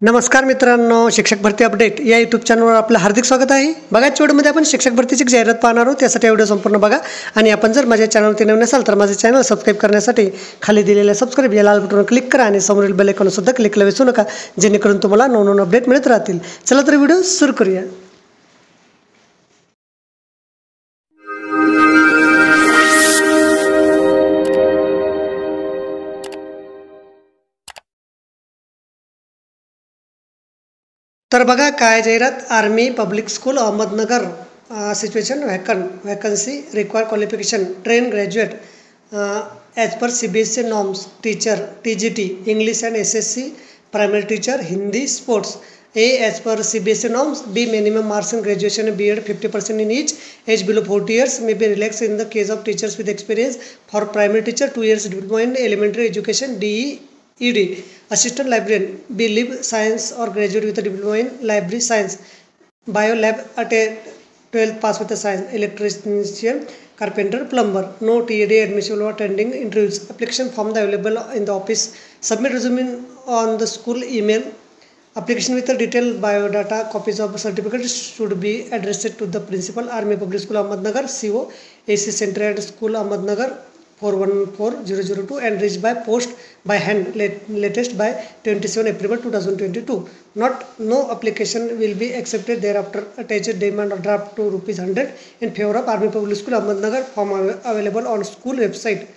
नमस्कार मित्रांनो, शिक्षक भरती अपडेट या यूट्यूब चॅनलवर आपलं हार्दिक स्वागत आहे. बघा, व्हिडिओमध्ये आपण शिक्षक भरतीची जाहिरात पाहणार आहोत. त्यासाठी व्हिडिओ संपूर्ण बघा आणि आपण जर माझ्या चॅनलवरती नवीन असाल तर माझे चॅनल सबस्क्राईब करण्यासाठी खाली दिलेल्या सबस्क्राईब या लाल बटनवर क्लिक करा आणि समोरील बेल आयकॉन सुद्धा क्लिक करायला विसरू नका, जेणेकरून तुम्हाला नवनवीन अपडेट मिळत राहतील. चला तर व्हिडिओ सुरू करूया. तर बघा काय जाहिरात. Army public school Ahmednagar situation vacancy require qualification train graduate as per CBSE norms teacher TGT English and SSC primary teacher Hindi sports. A as per CBSE norms. B minimum marks in graduation and B.Ed 50% in each. Age below 40 years may be relaxed in the case of teachers with experience. For primary teacher 2 years diploma in elementary education DED. Assistant librarian B lib science or graduate with a diploma in library science. Bio lab at a 12th pass with a science. Electrician, carpenter, plumber. No TED admission or attending interviews. Application form available in the office. Submit resume on the school email. Application with a detailed biodata. Copies of certificates should be addressed to the principal, Army Public School Ahmednagar, CO AC Center at School Ahmednagar 414002 and reached by post by hand latest by 27 April 2022. No application will be accepted thereafter. Attached demand draft to ₹100 in favor of Army Public School Ahmednagar. Form available on school website.